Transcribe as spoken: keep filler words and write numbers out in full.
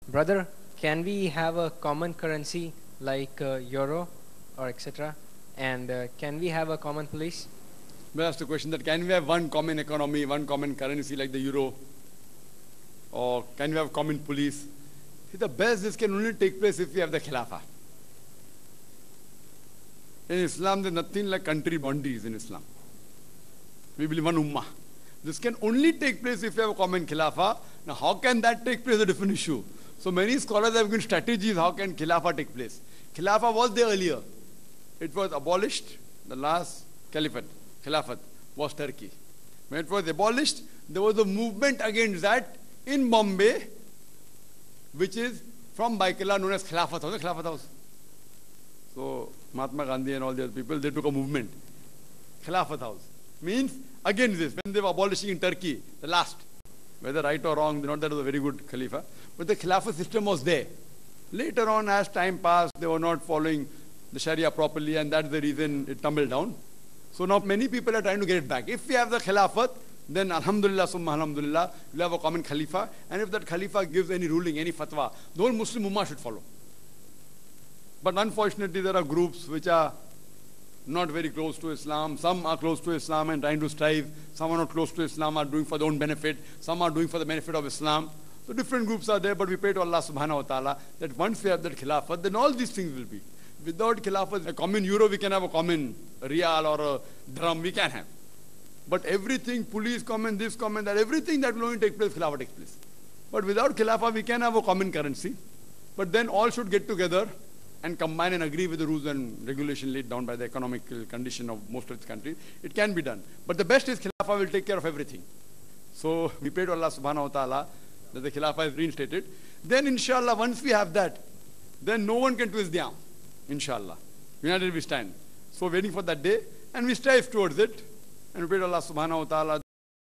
Brother, can we have a common currency like uh, euro or et cetera? And uh, can we have a common police? Well, that's the question, that can we have one common economy, one common currency like the euro? Or can we have common police? See, the best this can only take place if we have the Khilafah. In Islam, there's nothing like country boundaries in Islam. We believe one ummah. This can only take place if we have a common Khilafah. Now, how can that take place is a different issue. So many scholars have given strategies how can Khilafah take place. Khilafah was there earlier. It was abolished. The last caliphate, Khilafat, was Turkey. When it was abolished, there was a movement against that in Bombay, which is from Baikala, known as Khilafat House. Khilafat House. So Mahatma Gandhi and all the other people, they took a movement. Khilafat House means against this. When they were abolishing in Turkey, the last, whether right or wrong, not that it was a very good Khalifa, but the Khilafat system was there. Later on, as time passed, they were not following the Sharia properly, and that's the reason it tumbled down. So now many people are trying to get it back. If we have the Khilafat, then Alhamdulillah, Summa Alhamdulillah, we'll have a common Khalifa. And if that Khalifa gives any ruling, any fatwa, the whole Muslim Ummah should follow. But unfortunately, there are groups which are not very close to Islam. Some are close to Islam and trying to strive. Some are not close to Islam, are doing for their own benefit. Some are doing for the benefit of Islam. So different groups are there, but we pray to Allah subhanahu wa ta'ala that once we have that Khilafat, then all these things will be. Without Khilafat, a common euro, we can have a common rial or a drum, we can have. But everything, police common, this common, that, everything that will only take place, Khilafat takes place. But without Khilafah, we can have a common currency. But then all should get together and combine and agree with the rules and regulation laid down by the economic condition of most of the countries. It can be done. But the best is Khilafah will take care of everything. So we pray to Allah subhanahu wa ta'ala that the Khilafah is reinstated. Then inshallah, once we have that, then no one can twist the arm. Inshallah. United we stand. So waiting for that day, and we strive towards it. And we pray to Allah subhanahu wa ta'ala